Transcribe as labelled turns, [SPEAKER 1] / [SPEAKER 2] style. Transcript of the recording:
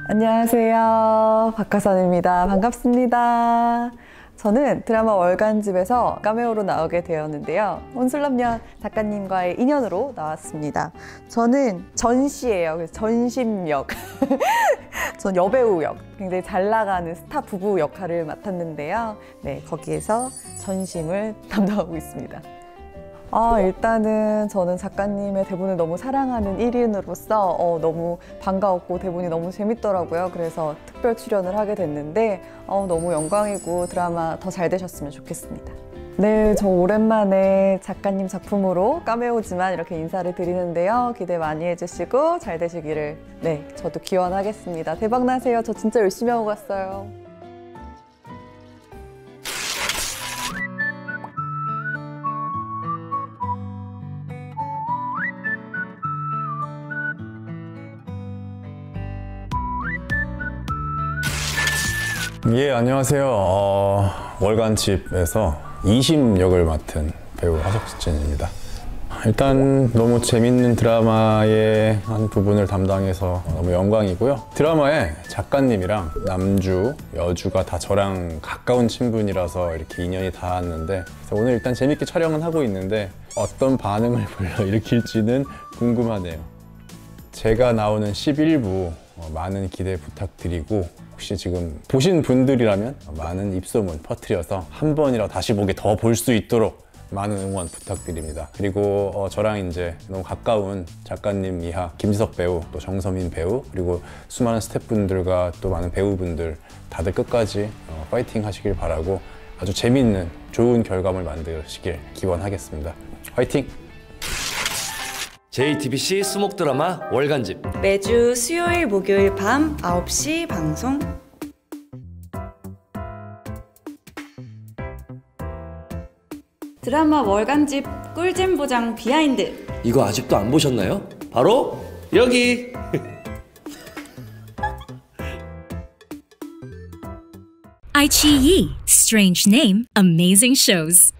[SPEAKER 1] 안녕하세요. 박하선입니다. 반갑습니다. 저는 드라마 월간집에서 카메오로 나오게 되었는데요. 온슬럼녀 작가님과의 인연으로 나왔습니다. 저는 전시예요. 그래서 전심역. 전 여배우 역. 굉장히 잘 나가는 스타 부부 역할을 맡았는데요. 네, 거기에서 전심을 담당하고 있습니다. 일단은 저는 작가님의 대본을 너무 사랑하는 1인으로서 너무 반가웠고 대본이 너무 재밌더라고요. 그래서 특별 출연을 하게 됐는데 너무 영광이고 드라마 더 잘 되셨으면 좋겠습니다. 네, 저 오랜만에 작가님 작품으로 카메오지만 이렇게 인사를 드리는데요. 기대 많이 해주시고 잘 되시기를 저도 기원하겠습니다. 대박 나세요. 저 진짜 열심히 하고 갔어요.
[SPEAKER 2] 예, 안녕하세요. 월간집에서 이심 역을 맡은 배우 하석진입니다. 일단 너무 재밌는 드라마의 한 부분을 담당해서 너무 영광이고요. 드라마에 작가님이랑 남주, 여주가 다 저랑 가까운 친분이라서 이렇게 인연이 닿았는데, 오늘 일단 재밌게 촬영은 하고 있는데 어떤 반응을 불러일으킬지는 궁금하네요. 제가 나오는 11부 많은 기대 부탁드리고, 혹시 지금 보신 분들이라면 많은 입소문 퍼뜨려서 한 번이라도 다시 보기 더 볼 수 있도록 많은 응원 부탁드립니다. 그리고 저랑 이제 너무 가까운 작가님 이하 김지석 배우, 또 정서민 배우, 그리고 수많은 스태프분들과 또 많은 배우분들 다들 끝까지 파이팅 하시길 바라고 아주 재미있는 좋은 결과물 만드시길 기원하겠습니다. 파이팅!
[SPEAKER 3] JTBC 수목 드라마 월간집
[SPEAKER 4] 매주 수요일, 목요일 밤 9시 방송. 드라마 월간집 꿀잼 보장 비하인드.
[SPEAKER 3] 이거 아직도 안 보셨나요? 바로 여기!
[SPEAKER 5] iQIYI, strange name, amazing shows.